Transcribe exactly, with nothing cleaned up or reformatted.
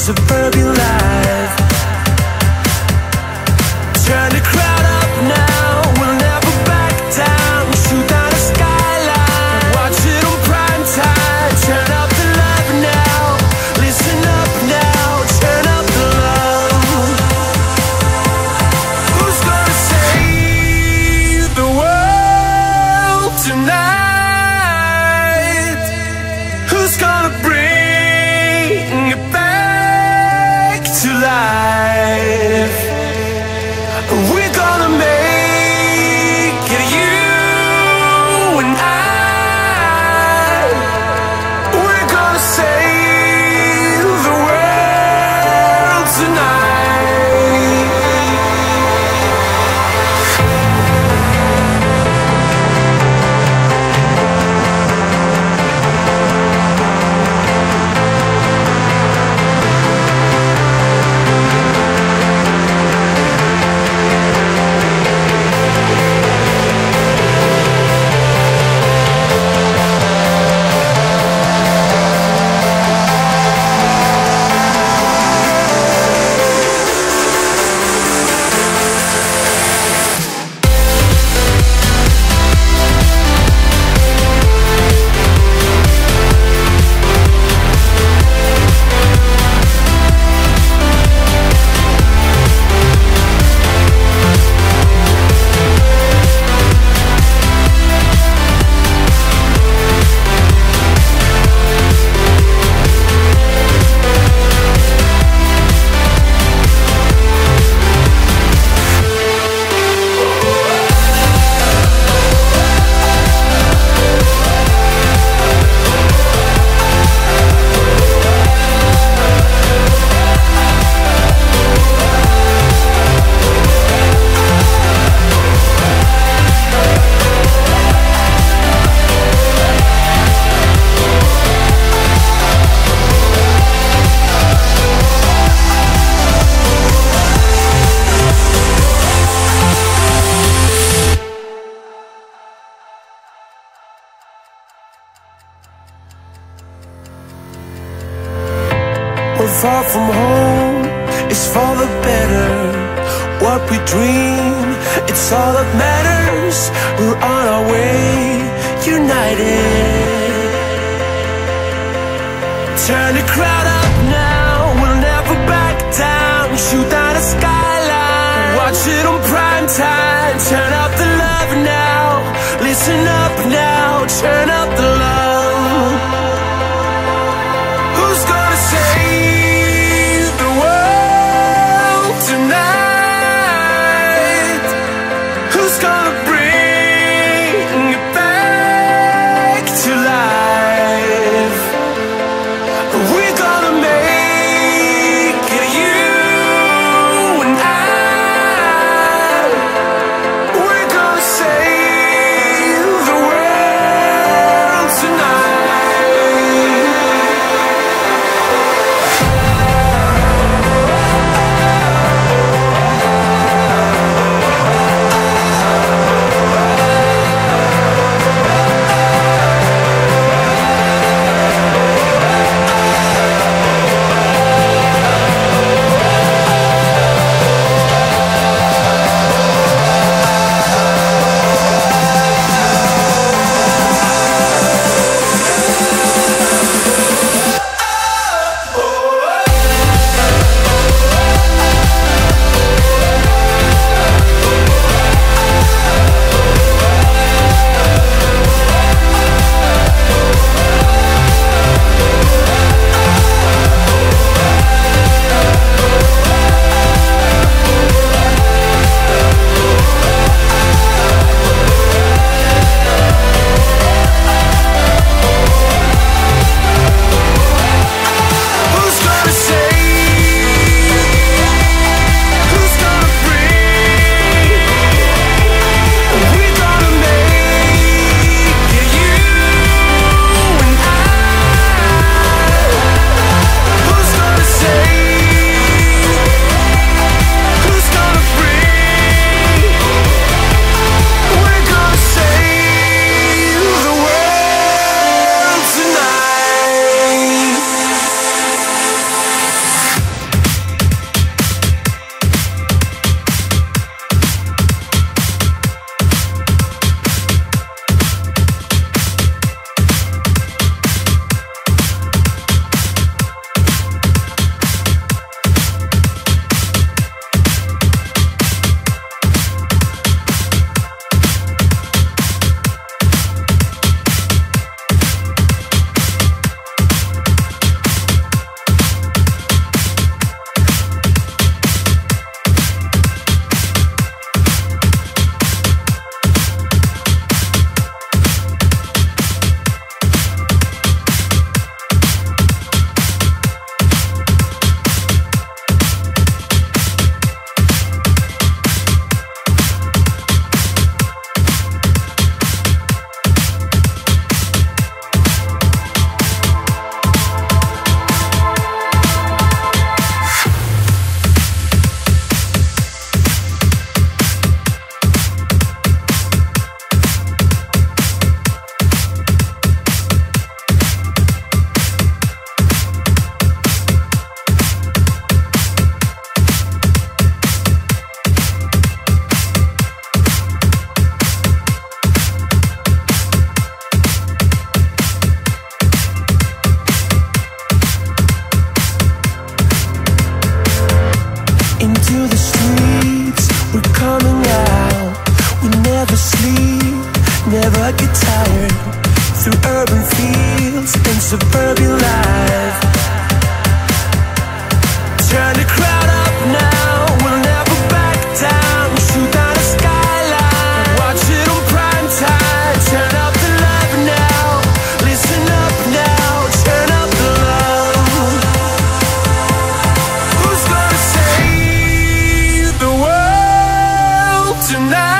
suburban life. Turn the crowd up now, we'll never back down. Shoot down the skyline, watch it on prime time. Turn up the love now, listen up now. Turn up the love. Who's gonna save the world tonight? Who's gonna bring it back to life? We're gonna make it, you and I. We're gonna save the world tonight. We're far from home, it's for the better. What we dream, it's all that matters. We're on our way, united. Turn the crowd up now, we'll never back down. Shoot down the skyline, watch it on prime time. Turn up the love now, listen up now. Turn up the love. Who's gonna save the world tonight? Who's gonna bring it back to life? We're gonna make it, you and I. We're gonna save the world tonight.